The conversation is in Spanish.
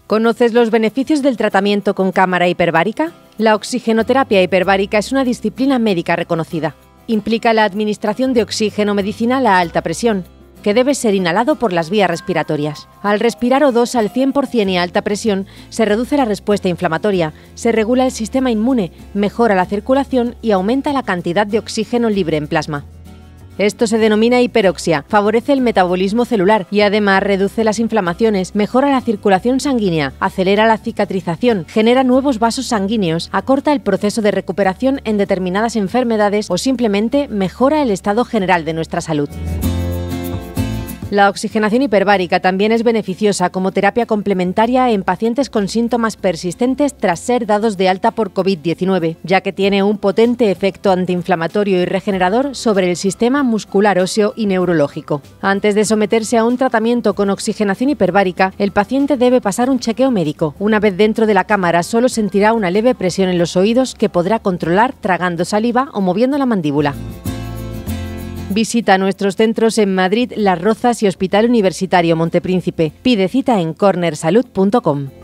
¿Conoces los beneficios del tratamiento con cámara hiperbárica? La oxigenoterapia hiperbárica es una disciplina médica reconocida. Implica la administración de oxígeno medicinal a alta presión, que debe ser inhalado por las vías respiratorias. Al respirar O2 al 100% y a alta presión, se reduce la respuesta inflamatoria, se regula el sistema inmune, mejora la circulación y aumenta la cantidad de oxígeno libre en plasma. Esto se denomina hiperoxia, favorece el metabolismo celular y además reduce las inflamaciones, mejora la circulación sanguínea, acelera la cicatrización, genera nuevos vasos sanguíneos, acorta el proceso de recuperación en determinadas enfermedades o simplemente mejora el estado general de nuestra salud. La oxigenación hiperbárica también es beneficiosa como terapia complementaria en pacientes con síntomas persistentes tras ser dados de alta por COVID-19, ya que tiene un potente efecto antiinflamatorio y regenerador sobre el sistema muscular óseo y neurológico. Antes de someterse a un tratamiento con oxigenación hiperbárica, el paciente debe pasar un chequeo médico. Una vez dentro de la cámara, solo sentirá una leve presión en los oídos que podrá controlar tragando saliva o moviendo la mandíbula. Visita nuestros centros en Madrid, Las Rozas y Hospital Universitario Montepríncipe. Pide cita en cornersalud.com.